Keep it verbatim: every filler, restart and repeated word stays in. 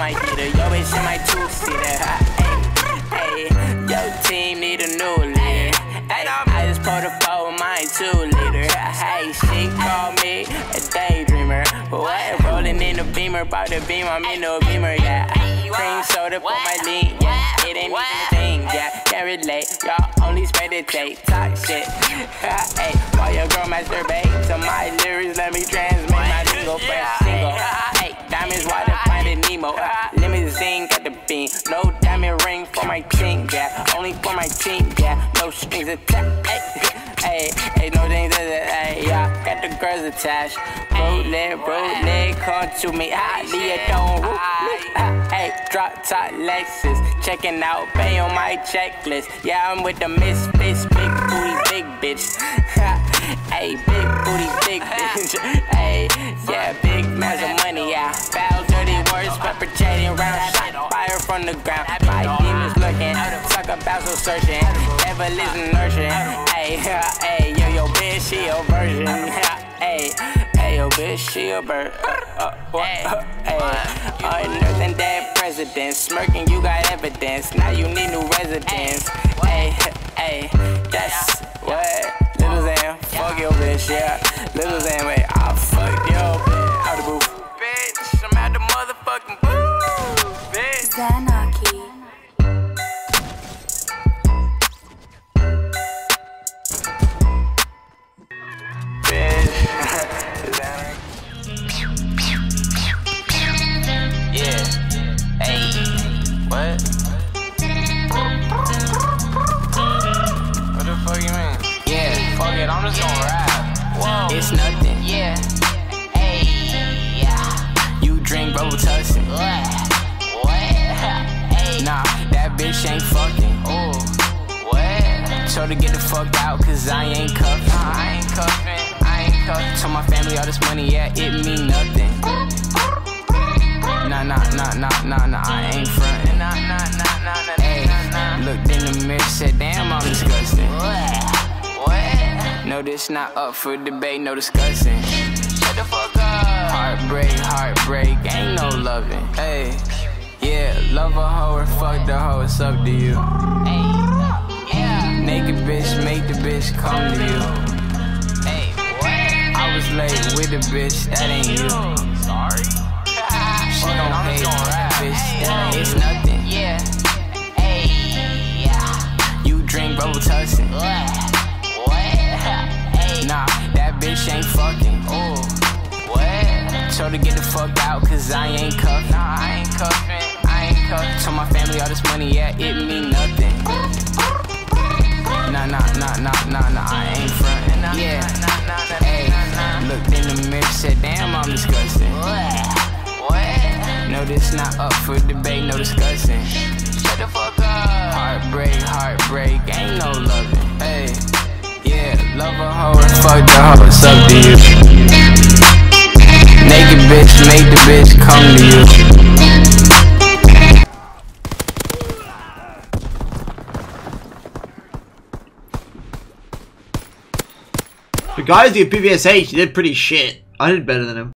my heater. Yo bitch in my two-seater. Hey, yo team need a new leader. Hey, I just pulled a four with my two-liter. Hey, she called me a daydreamer. What? Rolling in the beamer, about the beam, I'm in the beamer, yeah. Cream soda for my lean, yeah. It ain't even a thing, yeah. Can't relate, y'all only meditate, talk shit. Hey, while your girl masturbate to my lyrics, let me transmit my lingo fresh single. Hey, diamonds, water, finding Nemo. Limousine, got the beam. No diamond ring for my team, yeah. Only for my team, yeah. No strings attached, hey, hey, hey, no things attached, hey, yeah. Got the girls attached. Road leg, road leg, come to me, ah, Leah don't root. Hey, drop top Lexus, checking out, pay on my checklist. Yeah, I'm with the misfits, big booty, big bitch. Hey, big booty, big bitch. Hey, yeah, big mass of money, yeah. Foul, dirty words, perpetrating round shot, fire from the ground. My demons looking, talk about so searching, never listen nurturing. Hey, hey, yo, yo, bitch, she a virgin. Hey, hey, yo, bitch, she a bird. Uh, uh, hey, unearthed and dead president, smirking, you got evidence. Now you need new residence. Hey, hey, that's what Little Zan, fuck your bitch, yeah. Little Zan, wait, I'll fuck your bitch. Out the booth, bitch. I'm at the motherfucking booth, bitch. Xanarchy. Yeah. Hey. What? What the fuck you mean? Yeah. Fuck it. I'm just gonna rap. Whoa. It's nothing. Yeah. Hey. Yeah. You drink bubble tussin. What? What? Hey. Nah, that bitch ain't fucking. Oh. What? So to get the fuck out, cause I ain't cuffin'. Nah, I ain't cuffin'. Told my family all this money, yeah, it mean nothing. Nah, nah, nah, nah, nah, nah, I ain't frontin'. Nah, nah, nah, nah, nah, hey, looked in the mirror, said, damn, I'm disgusting. What? What? No, this not up for debate, no discussing. Shut the fuck up. Heartbreak, heartbreak, ain't no loving. Hey, yeah, love a hoe or fuck the hoe, it's up to you. Hey, yeah. Naked bitch, make the bitch come to you. I was late with a bitch, that ain't you. Sorry. She don't hate that bitch, that it's nothing. Yeah. Hey, yeah. You drink bubble tussin. What? Hey. Nah, that bitch ain't fucking. Oh. What? So to get the fuck out, cause I ain't cuffin'. Nah, I ain't cuffin'. I ain't cuffin'. Told my family all this money, yeah, it mean nothing. Nah, nah, nah, nah, nah, nah, I ain't frontin'. Yeah. Hey. Looked in the mirror, said, damn, I'm disgusting. What? What? No, this not up for debate, no discussing. Shut the fuck up. Heartbreak, heartbreak, ain't no loving. Hey, yeah, love a hoe and fuck the hoe, it's up to you. Naked bitch, make the bitch come to you. The guys did P V S H, he did pretty shit. I did better than him.